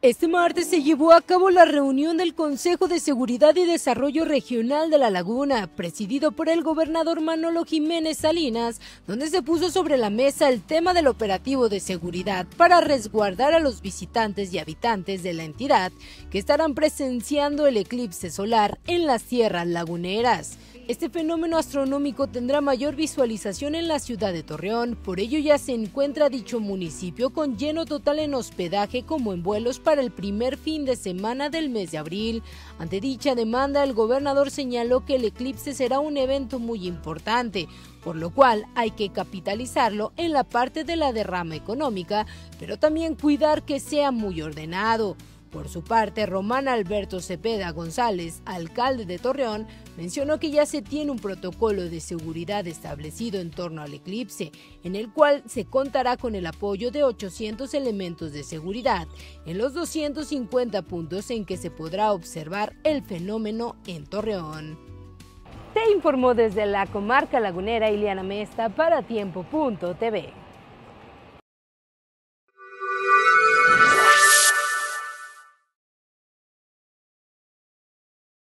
Este martes se llevó a cabo la reunión del Consejo de Seguridad y Desarrollo Regional de La Laguna, presidido por el gobernador Manolo Jiménez Salinas, donde se puso sobre la mesa el tema del operativo de seguridad para resguardar a los visitantes y habitantes de la entidad que estarán presenciando el eclipse solar en las tierras laguneras. Este fenómeno astronómico tendrá mayor visualización en la ciudad de Torreón, por ello ya se encuentra dicho municipio con lleno total en hospedaje como en vuelos para el primer fin de semana del mes de abril. Ante dicha demanda, el gobernador señaló que el eclipse será un evento muy importante, por lo cual hay que capitalizarlo en la parte de la derrama económica, pero también cuidar que sea muy ordenado. Por su parte, Román Alberto Cepeda González, alcalde de Torreón, mencionó que ya se tiene un protocolo de seguridad establecido en torno al eclipse, en el cual se contará con el apoyo de 800 elementos de seguridad en los 250 puntos en que se podrá observar el fenómeno en Torreón. Te informó desde la comarca lagunera Ileana Mesta para Tiempo.tv.